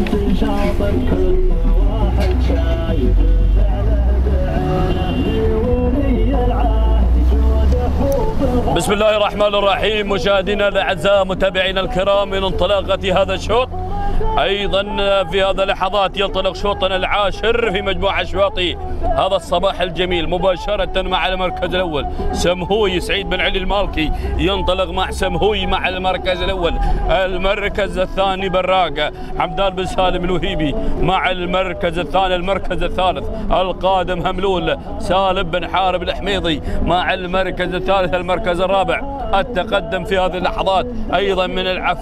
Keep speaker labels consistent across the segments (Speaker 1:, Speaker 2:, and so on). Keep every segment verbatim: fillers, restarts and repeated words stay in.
Speaker 1: بسم الله الرحمن الرحيم. مشاهدينا الاعزاء متابعينا الكرام، من انطلاقه هذا الشوط ايضا في هذا اللحظات ينطلق شوطنا العاشر في مجموعه اشواطي هذا الصباح الجميل، مباشره مع المركز الاول سمهوي سعيد بن علي المالكي ينطلق مع سمهوي مع المركز الاول. المركز الثاني براق حمدان بن سالم الوهيبي مع المركز الثاني. المركز الثالث القادم هملول سالم بن حارب الحميضي مع المركز الثالث. المركز الرابع التقدم في هذه اللحظات ايضا من العف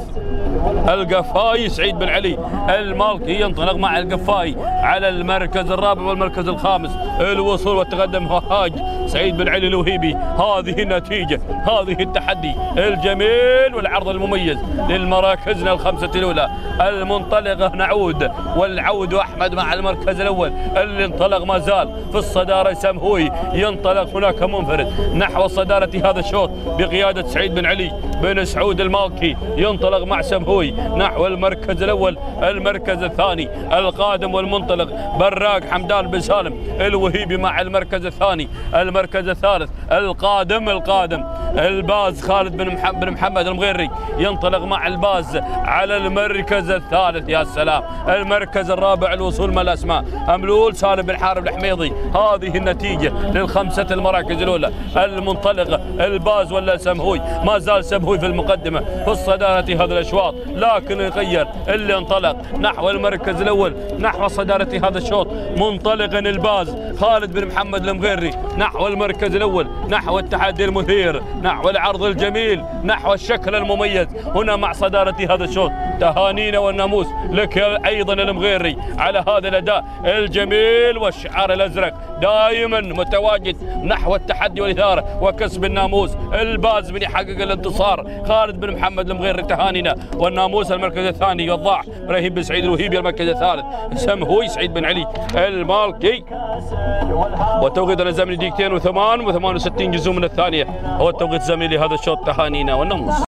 Speaker 1: القفاي سعيد بن علي المالكي ينطلق مع القفاي على المركز الرابع. والمركز الخامس الوصول والتقدم هاج سعيد بن علي الوهيبي. هذه النتيجة، هذه التحدي الجميل والعرض المميز للمراكزنا الخمسة الأولى المنطلقة. نعود والعود أحمد مع المركز الأول اللي انطلق ما زال في الصدارة. سمهوي ينطلق هناك منفرد نحو صدارة هذا الشوط بقيادة سعيد بن علي بن سعود المالكي ينطلق مع سمهوي نحو المركز الأول. المركز الثاني القادم والمنطلق براق حمدان بن سالم الوهيبي مع المركز الثاني. المركز الثالث القادم القادم الباز خالد بن محمد, بن محمد المغيري ينطلق مع الباز على المركز الثالث. يا سلام. المركز الرابع الوصول ما الأسماء هملول سالم بن حارب الحميضي. هذه النتيجة للخمسة المراكز الأولى المنطلقة. الباز ولا سمهوي؟ ما زال سمهوي في المقدمة في الصدارة هذا الأشواط، لكن يغير اللي انطلق نحو المركز الأول نحو صدارة هذا الشوط منطلقا الباز خالد بن محمد المغيري نحو المركز الأول، نحو التحدي المثير، نحو العرض الجميل، نحو الشكل المميز هنا مع صدارة هذا الشوط. تهانينا والناموس لك أيضا المغيري على هذا الأداء الجميل والشعار الأزرق دائما متواجد نحو التحدي والإثارة وكسب الناموس. الباز من يحقق الانتصار خالد بن محمد المغيري. تهانينا والناموس. المركز الثاني وضاح ابراهيم بن سعيد الوهيبي. المركز الثالث سمهوي سعيد بن علي المالكي. والتوقيت الزمني دقيقتين وثمان وثمان وستين جزء من الثانية هو التوقيت الزمني لهذا الشوط. تهانينا والناموس.